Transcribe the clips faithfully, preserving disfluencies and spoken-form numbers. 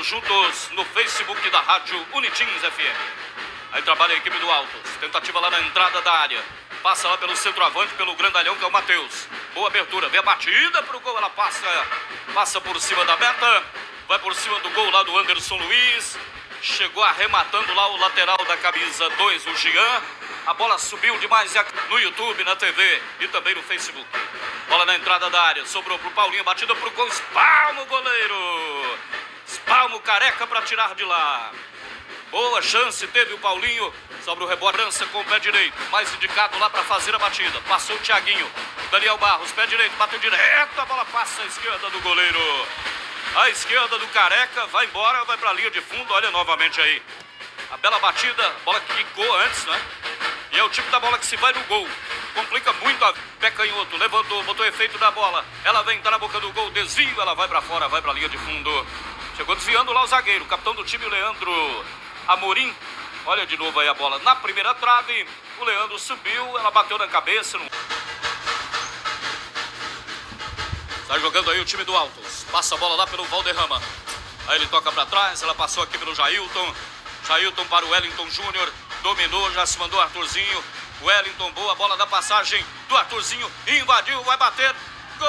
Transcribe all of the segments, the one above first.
Estamos juntos no Facebook da Rádio Unitins F M. Aí trabalha a equipe do Altos. Tentativa lá na entrada da área. Passa lá pelo centroavante, pelo grandalhão, que é o Matheus. Boa abertura. Vem a batida pro gol. Ela passa, passa por cima da meta. Vai por cima do gol lá do Anderson Luiz. Chegou arrematando lá o lateral da camisa dois, o Jean. A bola subiu demais no YouTube, na T V e também no Facebook. Bola na entrada da área. Sobrou pro Paulinho. Batida pro gol. Espalma o goleiro. Espalma o Careca para tirar de lá. Boa chance teve o Paulinho. Sobra o rebote. França com o pé direito. Mais indicado lá para fazer a batida. Passou o Thiaguinho. Daniel Barros, pé direito. Bateu direto. A bola passa à esquerda do goleiro. A esquerda do Careca. Vai embora. Vai para a linha de fundo. Olha novamente aí. A bela batida. Bola que quicou antes, né? E é o tipo da bola que se vai no gol. Complica muito a pé canhoto. Levantou, botou efeito na bola. Ela vem, tá na boca do gol. Desvio. Ela vai para fora. Vai para a linha de fundo. Chegou desviando lá o zagueiro. Capitão do time, o Leandro Amorim. Olha de novo aí a bola na primeira trave. O Leandro subiu. Ela bateu na cabeça. Tá jogando aí o time do Altos. Passa a bola lá pelo Valderrama. Aí ele toca para trás. Ela passou aqui pelo Jailton. Jailton para o Wellington Júnior. Dominou, já se mandou o Arthurzinho. Wellington, boa bola da passagem do Arthurzinho. Invadiu, vai bater. Gol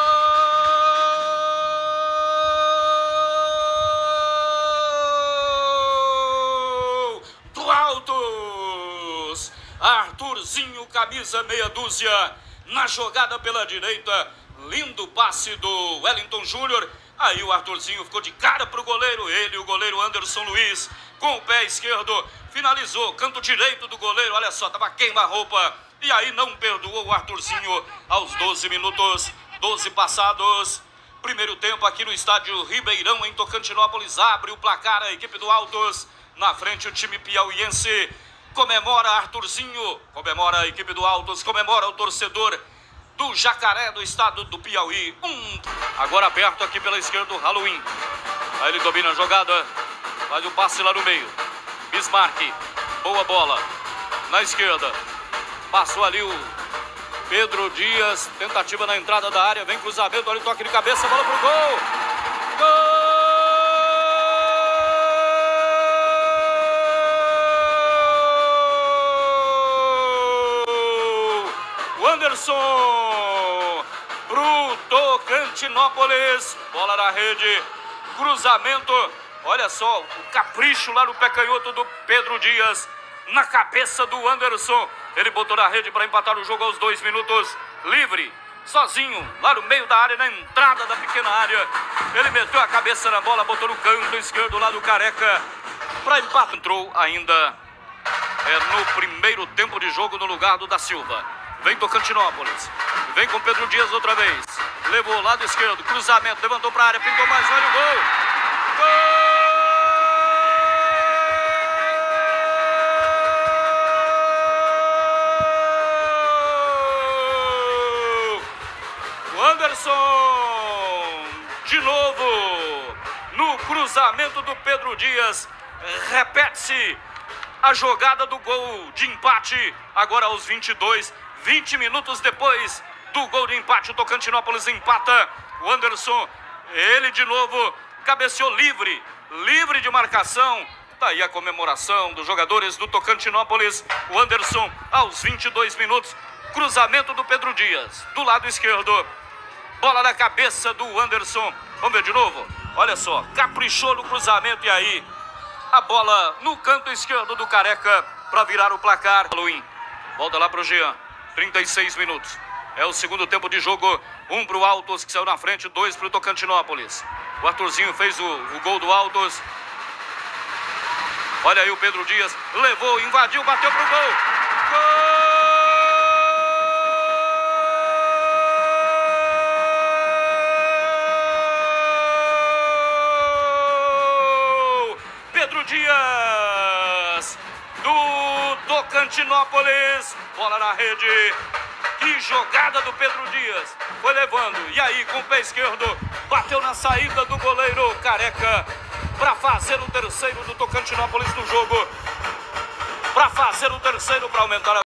do Altos. Arthurzinho, camisa meia dúzia. Na jogada pela direita. Lindo passe do Wellington Júnior. Aí o Arthurzinho ficou de cara pro goleiro. Ele, o goleiro Anderson Luiz, com o pé esquerdo, finalizou. Canto direito do goleiro, olha só, tava queima-roupa. E aí não perdoou o Arthurzinho aos doze minutos, doze passados. Primeiro tempo aqui no estádio Ribeirão, em Tocantinópolis. Abre o placar a equipe do Altos. Na frente o time piauiense. Comemora Arthurzinho, comemora a equipe do Altos, comemora o torcedor do Jacaré do estado do Piauí. Um. Agora aberto aqui pela esquerda o Halloween. Aí ele domina a jogada. Faz o passe lá no meio. Bismarck. Boa bola. Na esquerda. Passou ali o Pedro Dias. Tentativa na entrada da área. Vem cruzamento. Olha o toque de cabeça. Bola pro gol. Gol! O Anderson pro Tocantinópolis. Bola na rede. Cruzamento. Olha só, o capricho lá no pé canhoto do Pedro Dias. Na cabeça do Anderson. Ele botou na rede para empatar o jogo aos dois minutos. Livre, sozinho, lá no meio da área, na entrada da pequena área. Ele meteu a cabeça na bola, botou no canto esquerdo lá do Careca para empatar. Entrou ainda é, no primeiro tempo de jogo no lugar do Da Silva. Vem Tocantinópolis. Vem com Pedro Dias outra vez. Levou o lado esquerdo, cruzamento, levantou para a área, pintou mais, olha o gol. Gol! O Anderson, de novo, no cruzamento do Pedro Dias, repete-se a jogada do gol de empate, agora aos vinte e dois, vinte minutos depois do gol de empate, o Tocantinópolis empata. O Anderson, ele de novo, cabeceou livre, livre de marcação. Tá aí a comemoração dos jogadores do Tocantinópolis. O Anderson aos vinte e dois minutos. Cruzamento do Pedro Dias, do lado esquerdo. Bola na cabeça do Anderson. Vamos ver de novo? Olha só, caprichou no cruzamento e aí a bola no canto esquerdo do Careca para virar o placar. Halloween, volta lá pro Jean. trinta e seis minutos. É o segundo tempo de jogo. Um pro Altos, que saiu na frente, dois pro Tocantinópolis. O Arthurzinho fez o, o gol do Altos. Olha aí o Pedro Dias. Levou, invadiu, bateu pro gol. Gol! Pedro Dias do Tocantinópolis. Bola na rede. Que jogada do Pedro Dias. Foi levando. E aí, com o pé esquerdo, bateu na saída do goleiro Careca para fazer o terceiro do Tocantinópolis no jogo. Para fazer o terceiro, para aumentar a